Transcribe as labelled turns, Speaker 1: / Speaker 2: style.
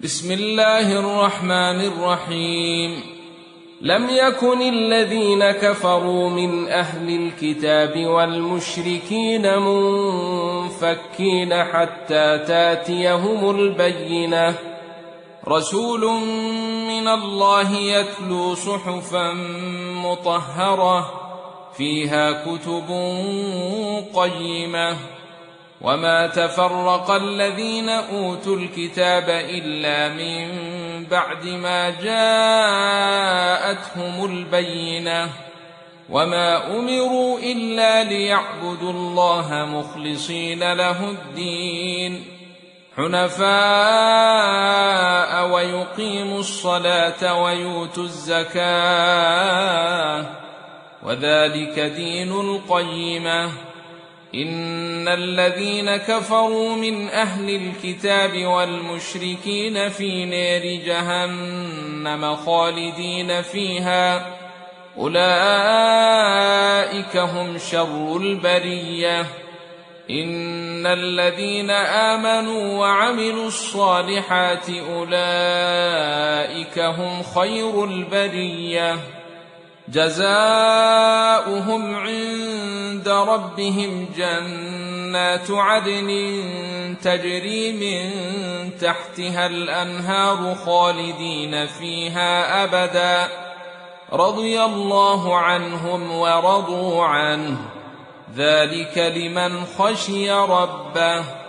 Speaker 1: بسم الله الرحمن الرحيم. لم يكن الذين كفروا من أهل الكتاب والمشركين منفكين حتى تاتيهم البينة، رسول من الله يتلو صحفا مطهرة فيها كتب قيمة. وما تفرق الذين أوتوا الكتاب إلا من بعد ما جاءتهم البينة، وما أمروا إلا ليعبدوا الله مخلصين له الدين حنفاء ويقيموا الصلاة ويؤتوا الزكاة، وذلك دين القيمة. إن الذين كفروا من أهل الكتاب والمشركين في نار جهنم خالدين فيها، أولئك هم شر البرية. إن الذين آمنوا وعملوا الصالحات أولئك هم خير البرية، جزاؤهم عند ربهم جنات عدن تجري من تحتها الأنهار خالدين فيها أبدا، رضي الله عنهم ورضوا عنه، ذلك لمن خشي ربه.